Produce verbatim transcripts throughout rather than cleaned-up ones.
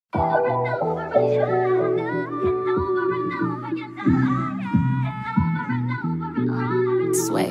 Sway.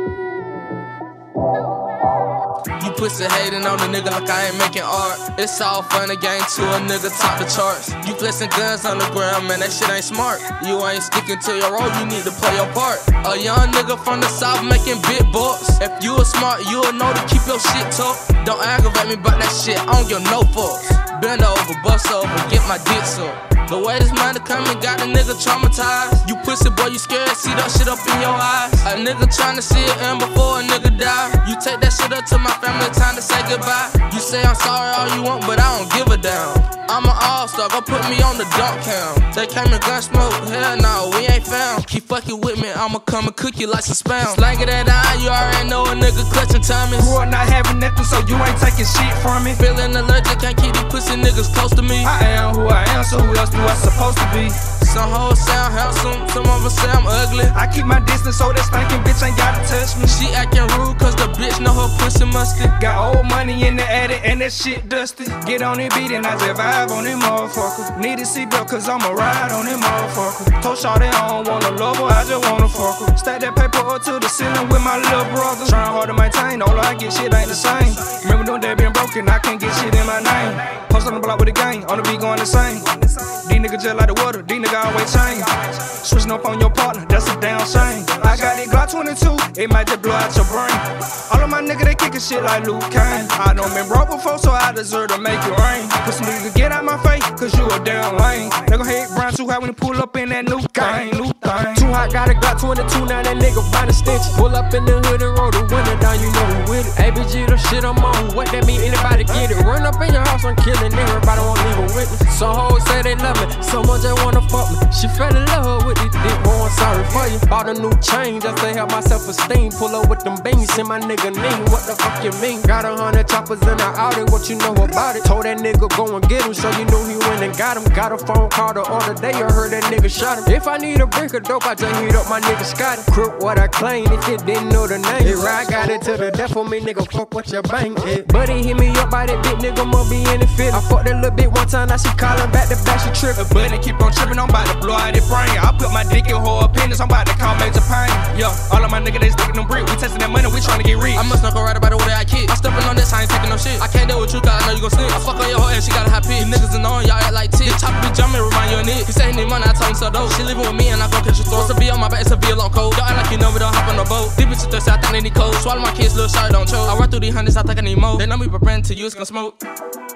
You pussy hating on a nigga like I ain't making art. It's all fun again to a nigga top the charts. You flexing guns on the ground, man, that shit ain't smart. You ain't sticking to your role, you need to play your part. A young nigga from the south making big bucks. If you a smart, you'll know to keep your shit tough. Don't aggravate me about that shit, I don't give no fucks. Bend over, bust over, get my dick sucked. The way this money coming got a nigga traumatized. You pussy boy, you scared, see that shit up in your eyes. A nigga tryna see it end before a nigga die. You take that shit up to my family, time to say goodbye. You say I'm sorry all you want, but I don't give a damn. I'm an all-star, go put me on the dunk cam. They came in gun smoke, hell no, we ain't found. Keep fucking with me, I'ma come and cook you like some spam. Slang it that eye, you already know a nigga clutching tummies. Grew up not having nothing, so you ain't taking shit from me. Feeling allergic, can't keep these pussy niggas close to me. I am who I am, so who else do I supposed to be? Some hoes sound handsome, some of them say I'm ugly. I keep my distance, so that stinking bitch ain't gotta touch me. She acting rude, cause the bitch know her pussy musty. Got old money in the attic, and that shit dusty. Get on it beat, and I just vibe on it, motherfucker. Need a seatbelt, cause I'ma ride on it, motherfucker. Told Shawty I don't wanna love her, I just wanna fuck her. Stack that paper up to the ceiling with my little brother. Trying hard to maintain, all I get shit ain't the same. Remember doing that being broken, I can't get shit in my name. Post on the block with the gang, on the beat going the same. These niggas just like the water, these niggas always change. Switching up on your partner, that's a damn shame. I got it Glock twenty-two, it might just blow out your brain. All of my niggas, they kickin' shit like Luke Kane. I done been broke before, so I deserve to make it rain. Pussy nigga, get out my face, cause you a damn lame. They gon' hate Brown too high when he pull up in that new thing, new thing. Too hot, got a Glock twenty-two, now that nigga find a stench. Pull up in the hood and roll the window down, you know who with it. A B G, the shit I'm on, what that mean, anybody get it. Run up in your house, I'm killing everybody, won't leave a witness. Some hoes say they love me, someone just wanna fuck me. She fell in love with this dick, boy, I'm sorry for you. Bought a new chain just to help my self-esteem. Pull up with them beans, send my nigga name, what the fuck you mean? Got a hundred choppers in the Audi, what you know about it? Told that nigga go and get him, so you knew he went and got him. Got a phone call the other day, I heard that nigga shot him. If I need a brick of dope, I just hit up my nigga Scotty. Crook what I claim, if you didn't know the name. If I got it to the death for me, nigga, fuck what your bank is. Buddy hit me up by that big nigga, must be in the fit. I fucked that little bit one time, now she callin' back to back, she trippin'. Buddy keep on trippin', I'm about to blow out his brain. I put my dick in her appendix, I'm about to call major pain. Yeah, all of my niggas, they stickin' them bricks. We testin' that money, we tryna get rich. I must not go right about the way I kick. I'm steppin' on this, I ain't taking no shit. I can't deal with you, cause I know you gon' snitch. I fuck on your hoe and she got a high pitch. You niggas annoying, y'all act like tick. This chopper be jumpin', remind you of Nick. He say he need money, I told him so dope. She livin' with me and I gon' catch a throat. It's a V on my back, it's a V long cold. Don't act like you know me, don't hop on the boat. These bitches thirsty, I think they need cold. Swallow my kids, little shot, don't choke. I run through these hundreds, I think I need more. They know me, but brand to you, it's gon' smoke.